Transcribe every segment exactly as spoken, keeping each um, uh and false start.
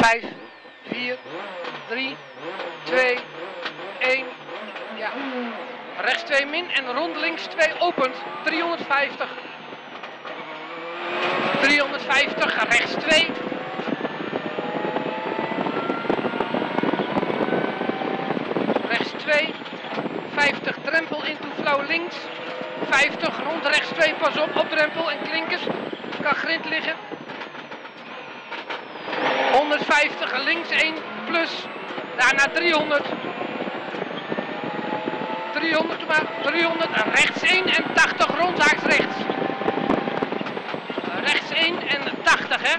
vijf, vier, drie, twee, één. Ja. Rechts twee min en rond links twee opent. driehonderdvijftig. driehonderdvijftig, rechts twee. Rechts twee. vijftig drempel into flauw links. vijftig rond rechts twee, pas op, op drempel en klinkers. Kan grind liggen. honderdvijftig, links één plus. Daarna driehonderd. driehonderd, maar driehonderd, rechts één en tachtig, rondhaaks rechts. Rechts één en tachtig, hè.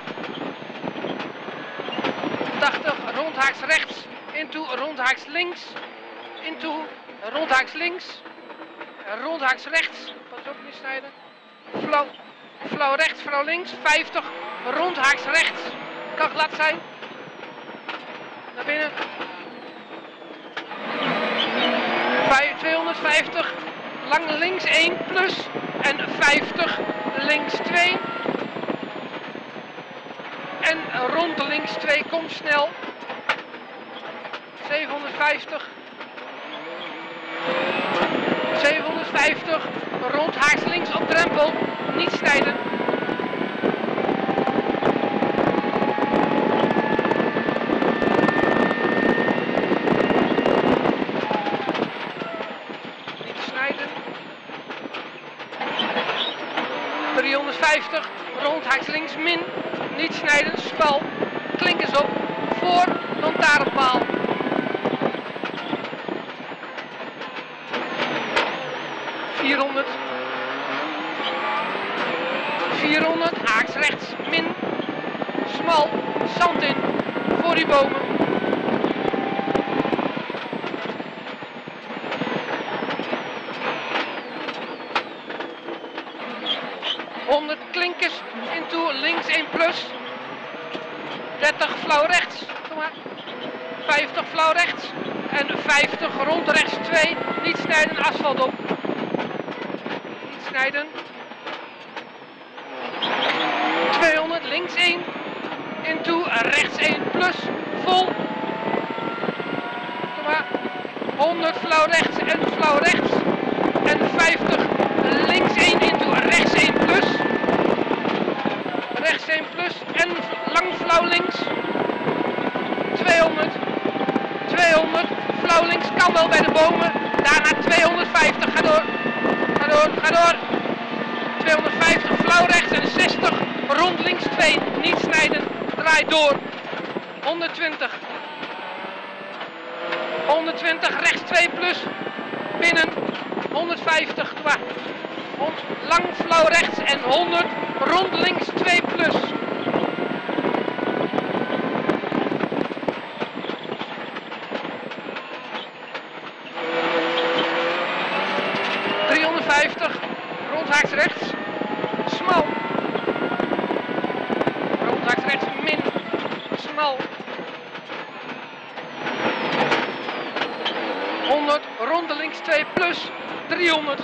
tachtig, rondhaaks rechts. Into, rondhaaks links. Into, rondhaaks links. Rondhaaks rechts. Pas op, niet snijden. Flauw, flauw rechts, flauw links. vijftig, rondhaaks rechts. Kan glad zijn. Naar binnen. tweehonderdvijftig, lang links één plus en vijftig, links twee. En rond links twee, kom snel. zevenhonderdvijftig. zevenhonderdvijftig, rond haaks links op drempel, niet snijden. driehonderdvijftig, rondhaaks links min, niet snijden, spal, klinkers op, voor, lantaarnpaal. vierhonderd, vierhonderd, haaks rechts, min, smal, zand in, voor die bomen. honderd klinkers into links één plus. dertig flauw rechts. Kom maar. vijftig flauw rechts. En vijftig rond rechts twee. Niet snijden, asfalt op. Niet snijden. tweehonderd links één. Into rechts één plus. Vol. Kom maar. honderd flauw rechts en flauw rechts. En vijftig links één into rechts één plus. Rechts één plus en lang flauw links. tweehonderd. tweehonderd. Flauw links kan wel bij de bomen. Daarna tweehonderdvijftig. Ga door. Ga door. Ga door. tweehonderdvijftig. Flauw rechts en zestig. Rond links twee. Niet snijden. Draai door. honderdtwintig. honderdtwintig. Rechts twee plus. Binnen. honderdvijftig. Lang flauw rechts en honderd. Rond links twee plus. driehonderdvijftig. Rondhaaks rechts. Smal. Rondhaaks rechts min. Smal. honderd. Ronde links twee plus. driehonderd.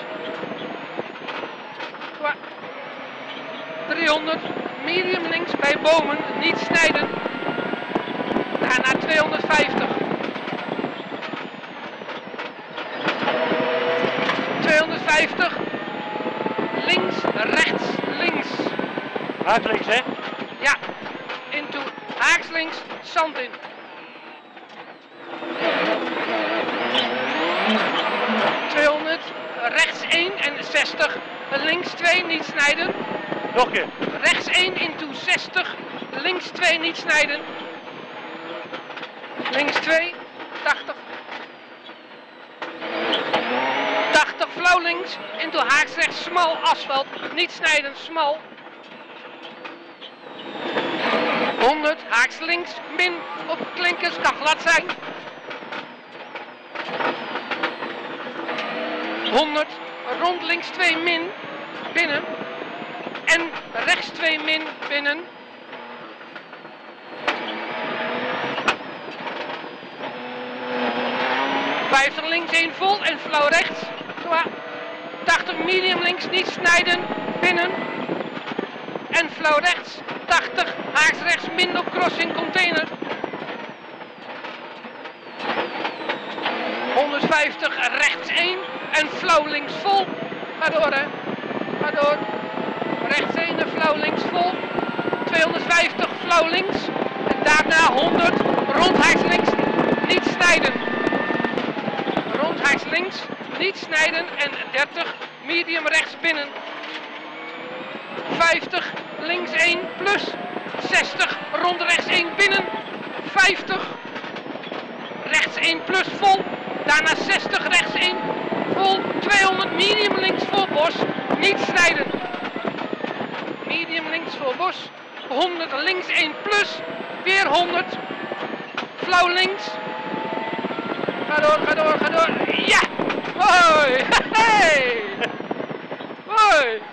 driehonderd, medium links bij bomen, niet snijden. Daarna tweehonderdvijftig. tweehonderdvijftig. Links, rechts, links. Haaks links, hè? Ja. Into haaks links, zand in. tweehonderd, rechts één en zestig. Links twee, niet snijden. Nog een keer. Rechts één into zestig, links twee niet snijden. Links twee, tachtig. tachtig flauw links, into haaks rechts, smal asfalt, niet snijden, smal. honderd, haaks links, min, op klinkers, kan glad zijn. honderd, rond links twee min, binnen. En rechts twee min, binnen. vijftig links één vol en flauw rechts. tachtig medium links, niet snijden, binnen. En en flauw rechts. tachtig, haaks rechts, min op crossing container. honderdvijftig, rechts één en flauw links vol. Ga door hè, ga door. Rechts één en flauw links vol. tweehonderdvijftig, flauw links. En daarna honderd, rondhaaks links, niet snijden. Rondhaaks links, niet snijden en dertig, medium rechts binnen. vijftig, links één plus. zestig, rond rechts één binnen. vijftig, rechts één plus vol. Daarna zestig, rechts één vol. tweehonderd, medium links vol bos. Niet snijden. Medium links vol bos. honderd, links één plus. Weer honderd. Flauw links. Ga door, ga door, ga door. Ja! Hoi! Hey! Hoi!